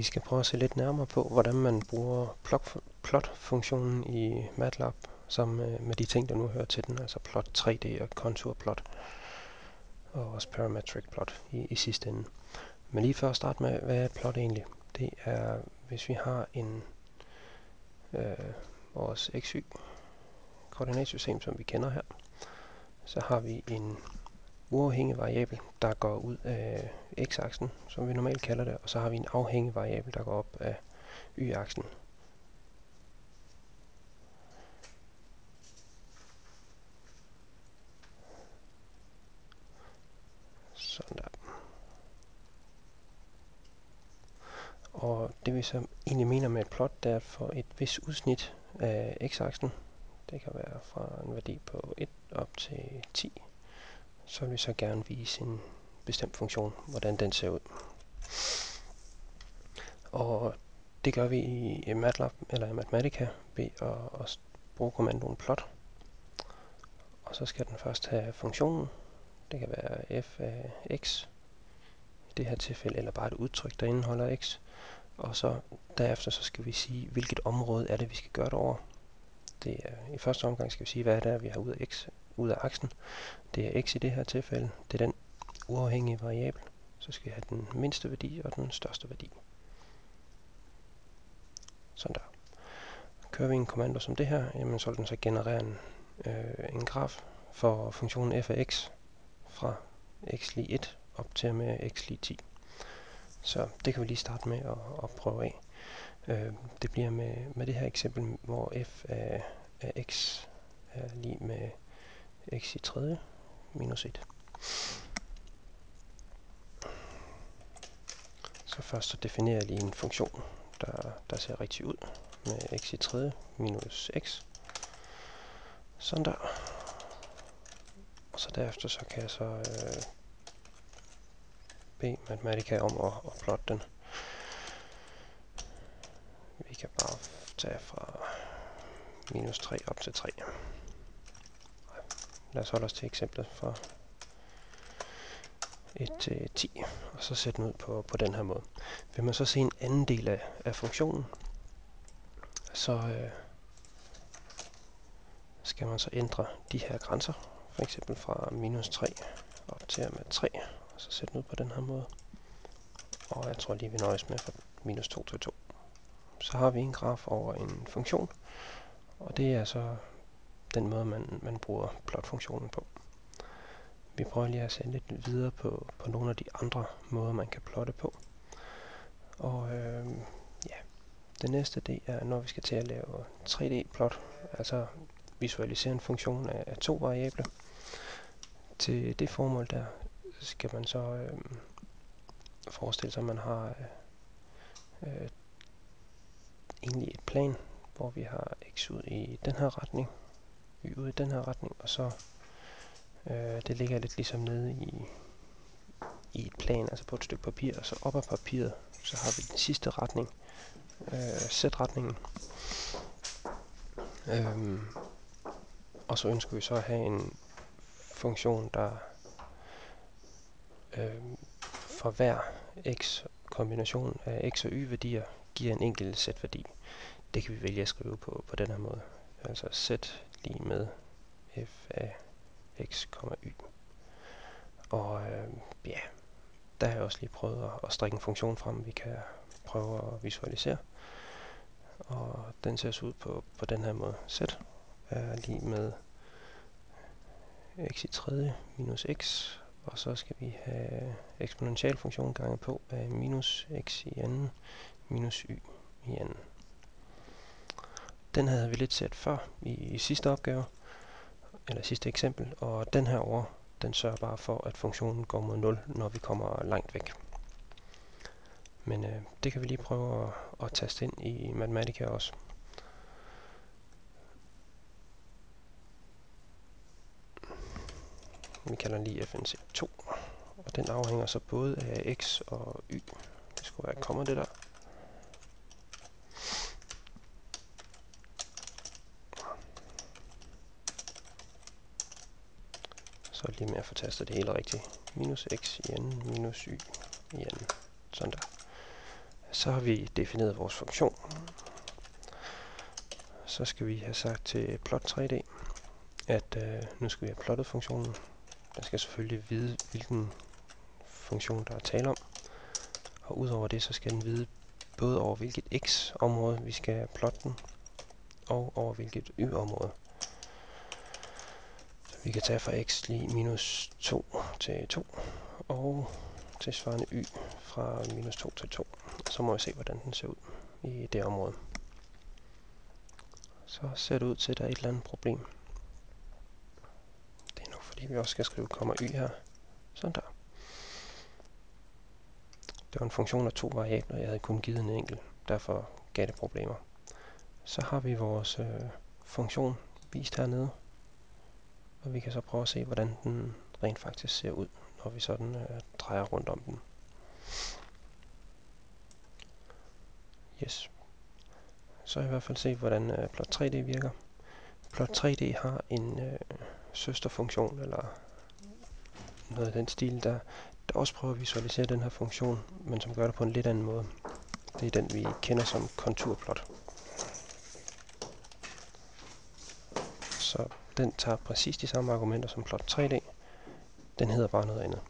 Vi skal prøve at se lidt nærmere på, hvordan man bruger plot-funktionen i MATLAB sammen med de ting, der nu hører til den, altså plot 3D og konturplot og også parametric plot i sidste ende. Men lige for at starte med, hvad er plot egentlig? Det er, hvis vi har vores XY-koordinatsystem, som vi kender her, så har vi en uafhængig variabel, der går ud af x-aksen, som vi normalt kalder det, og så har vi en afhængig variabel, der går op af y-aksen. Sådan der. Og det vi så egentlig mener med et plot, det er for et vist udsnit af x-aksen. Det kan være fra en værdi på 1 op til 10. Så vil vi så gerne vise en bestemt funktion, hvordan den ser ud. Og det gør vi i MATLAB eller i Mathematica ved at bruge kommandoen plot. Og så skal den først have funktionen. Det kan være f af x i det her tilfælde, eller bare et udtryk, der indeholder x. Og så derefter så skal vi sige, hvilket område er det, vi skal gøre det over. Det er, i første omgang skal vi sige, hvad det er, vi har ud af aksen. Det er x i det her tilfælde. Det er den uafhængige variabel. Så skal vi have den mindste værdi og den største værdi. Sådan der. Kører vi en kommando som det her, jamen så vil den så generere en graf for funktionen f af x fra x lig 1 op til med x lig 10. Så det kan vi lige starte med at prøve af. Det bliver med det her eksempel, hvor f af x er lige med x i tredje minus 1. Så først så definerer jeg lige en funktion, der ser rigtig ud med x i tredje minus x. Sådan der. Og så derefter så kan jeg så bede Mathematica om at plotte den. Vi kan bare tage fra minus 3 op til 3. Lad os holde os til eksemplet fra 1 til 10, og så sætte den ud på den her måde. Vil man så se en anden del af funktionen, så skal man så ændre de her grænser, for eksempel fra minus 3 op til med 3, og så sætte den ud på den her måde. Og jeg tror lige, vi nøjes med fra minus 2 til 2. Så har vi en graf over en funktion, og det er så den måde, man bruger plot-funktionen på. Vi prøver lige at se lidt videre på nogle af de andre måder, man kan plotte på. Og ja, det næste det er, når vi skal til at lave 3D-plot, altså visualisere en funktion af to variabler. Til det formål der skal man så forestille sig, at man har egentlig et plan, hvor vi har x ud i den her retning, y ud i den her retning, og så det ligger lidt ligesom nede i et plan, altså på et stykke papir, og så op ad papiret, så har vi den sidste retning, z-retningen. Og så ønsker vi så at have en funktion, der for hver x kombination af x og y værdier giver en enkelt z-værdi. Det kan vi vælge at skrive på den her måde. Altså z lige med f af x, y. Og ja, der har jeg også lige prøvet at strikke en funktion frem, vi kan prøve at visualisere. Og den ser så ud på den her måde. Z er lige med x i tredje minus x, og så skal vi have eksponentialfunktion ganget på af minus x i anden minus y i anden. Den havde vi lidt set før i sidste opgave, eller sidste eksempel, og den her over, den sørger bare for, at funktionen går mod 0, når vi kommer langt væk. Men det kan vi lige prøve at taste ind i Mathematica også. Vi kalder den lige fnc2, og den afhænger så både af x og y. Det skulle være komma det der. Så lige med at få tastet det hele rigtigt. Minus x i anden, minus y i anden. Sådan der. Så har vi defineret vores funktion. Så skal vi have sagt til plot 3D, at nu skal vi have plottet funktionen. Den skal selvfølgelig vide, hvilken funktion der er tale om. Og udover det, så skal den vide både over hvilket x-område vi skal plotte den, og over hvilket y-område. Så vi kan tage fra x lige minus 2 til 2, og tilsvarende y fra minus 2 til 2. Så må vi se, hvordan den ser ud i det område. Så ser det ud til, at der er et eller andet problem. Det er nok fordi, vi også skal skrive komma y her. Sådan der. Det var en funktion af 2 variabler, jeg havde kun givet en enkelt. Derfor gav det problemer. Så har vi vores funktion vist hernede. Og vi kan så prøve at se, hvordan den rent faktisk ser ud, når vi sådan drejer rundt om den. Yes. Så har jeg i hvert fald set, hvordan plot 3D virker. Plot 3D har en søsterfunktion, eller noget af den stil, der også prøver at visualisere den her funktion, men som gør det på en lidt anden måde. Det er den, vi kender som konturplot. Så den tager præcis de samme argumenter som plot 3D. Den hedder bare noget andet.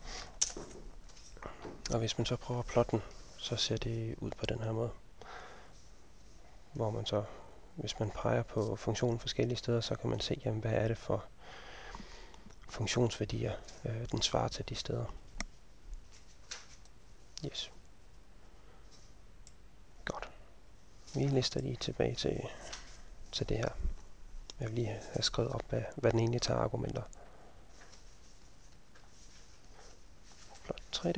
Og hvis man så prøver at plotte den, så ser det ud på den her måde. Hvor man så, hvis man peger på funktionen forskellige steder, så kan man se, jamen, hvad er det for funktionsværdier, den svarer til de steder. Yes. Godt. Vi lister lige tilbage til det her. Jeg vil lige have skrevet op, hvad den egentlig tager argumenter. Plot 3D.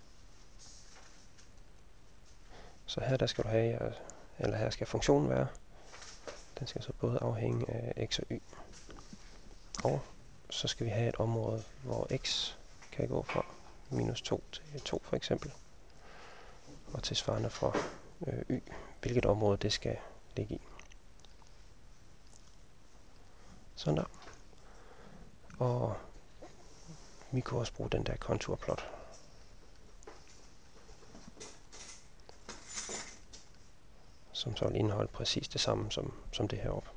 Så her der skal du have, eller her skal funktionen være. Den skal så både afhænge af x og y. Og så skal vi have et område, hvor x kan gå fra minus 2 til 2 for eksempel. Og tilsvarende fra y, hvilket område det skal ligge i. Sådan der. Og vi kan også bruge den der konturplot. Som så vil indeholde præcis det samme som det heroppe.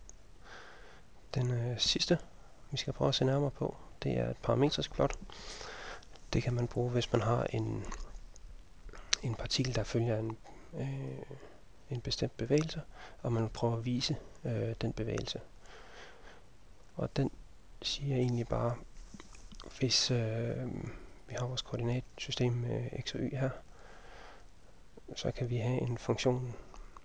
Den sidste, vi skal prøve at se nærmere på, det er et parametrisk plot. Det kan man bruge, hvis man har en partikel, der følger en bestemt bevægelse, og man vil prøve at vise den bevægelse. Og den siger egentlig bare, hvis vi har vores koordinatsystem med x og y her, så kan vi have en funktion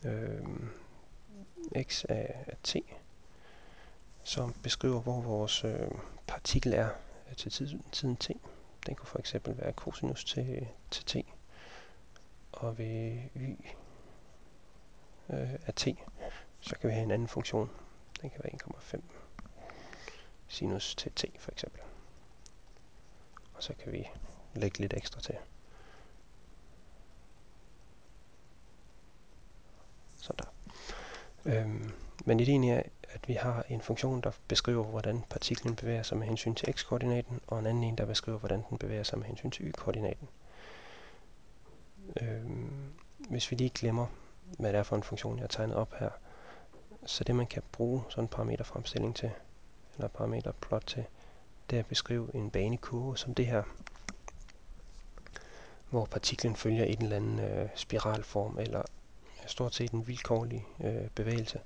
x af t, som beskriver, hvor vores partikel er til tiden t. Den kunne for eksempel være cosinus til t. Og ved y af t, så kan vi have en anden funktion. Den kan være 1,5 sinus til t for eksempel. Og så kan vi lægge lidt ekstra til. Sådan der. Men ideen er, at vi har en funktion, der beskriver, hvordan partiklen bevæger sig med hensyn til x-koordinaten, og en anden en, der beskriver, hvordan den bevæger sig med hensyn til y-koordinaten. Hvis vi lige glemmer, hvad det er for en funktion, jeg har tegnet op her, så det man kan bruge sådan en parameterfremstilling til, eller parameterplot til, det er at beskrive en banekurve som det her, hvor partiklen følger en eller anden spiralform, eller stort set en vilkårlig bevægelse.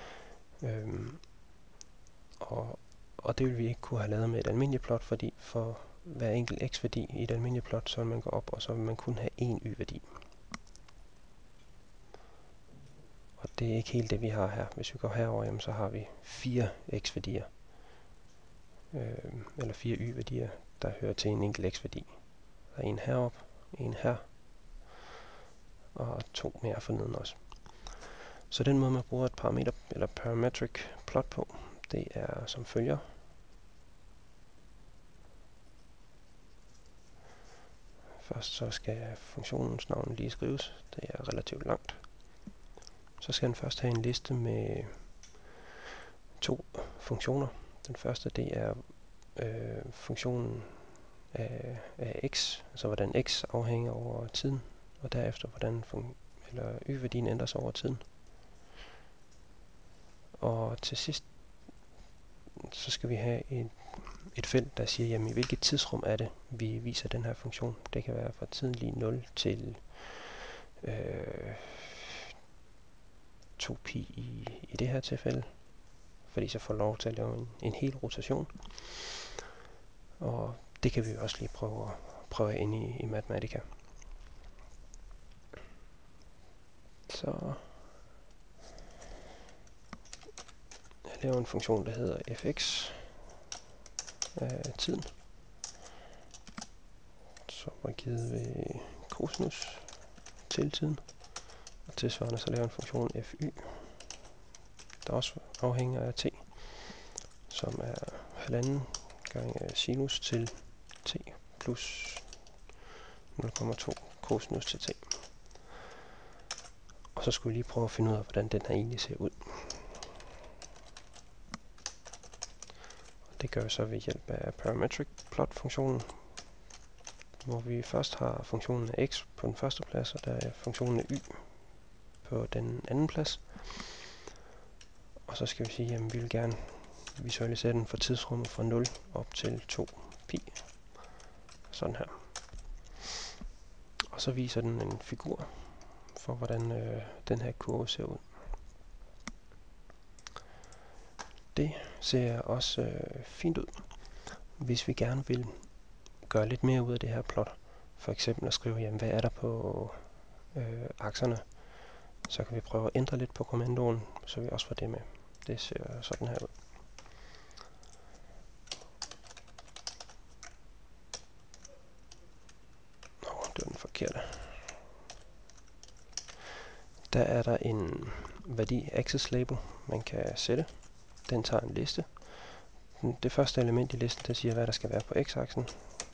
Og det vil vi ikke kunne have lavet med et almindeligt plot, fordi for hver enkelt x-værdi i et almindeligt plot, så vil man gå op, og så vil man kun have en y-værdi. Og det er ikke helt det, vi har her. Hvis vi går herover, jamen, så har vi 4 x-værdier, eller 4 y-værdier, der hører til en enkelt x-værdi. Der er en heroppe, en her, og 2 mere forneden også. Så den måde, man bruger et parameter eller parametric plot på, det er som følger. Først så skal funktionens navn lige skrives. Det er relativt langt. Så skal den først have en liste med 2 funktioner. Den første, det er funktionen af x, altså hvordan x afhænger over tiden, og derefter hvordan y-værdien ændrer sig over tiden. Og til sidst, så skal vi have et felt, der siger, jamen i hvilket tidsrum er det, vi viser den her funktion. Det kan være fra tiden lige 0 til 2pi i det her tilfælde, fordi så får lov til at lave en hel rotation. Og det kan vi også lige prøve ind i Mathematica. Så jeg laver en funktion, der hedder fx af tiden, som er givet ved cosinus til tiden. Og tilsvarende så laver en funktion fy, der også afhænger af t, som er 1,5 gange sinus til t plus 0,2 cosinus til t. Og så skulle vi lige prøve at finde ud af, hvordan den her egentlig ser ud. Det gør vi så ved hjælp af parametric plot-funktionen, hvor vi først har funktionen af x på den første plads, og der er funktionen af y på den anden plads. Og så skal vi sige, at vi vil gerne visualisere den for tidsrummet fra 0 op til 2pi. Sådan her. Og så viser den en figur for, hvordan den her kurve ser ud. Det ser også fint ud. Hvis vi gerne vil gøre lidt mere ud af det her plot, for eksempel at skrive, jamen, hvad er der på akserne, så kan vi prøve at ændre lidt på kommandoen, så vi også får det med. Det ser sådan her ud. Det var den forkerte. Der er der en værdi access label, man kan sætte. Den tager en liste. Det første element i listen, det siger, hvad der skal være på x-aksen.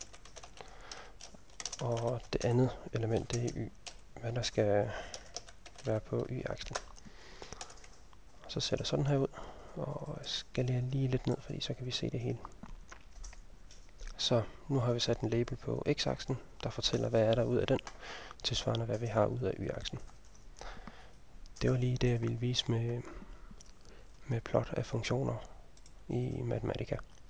Og det andet element, det er y, hvad der skal være på y-aksen. Og så ser det sådan her ud. Og jeg skalerer lige lidt ned, fordi så kan vi se det hele. Så nu har vi sat en label på x-aksen, der fortæller, hvad er der ud af den, tilsvarende hvad vi har ud af y-aksen. Det var lige det, jeg ville vise med plot af funktioner i Mathematica.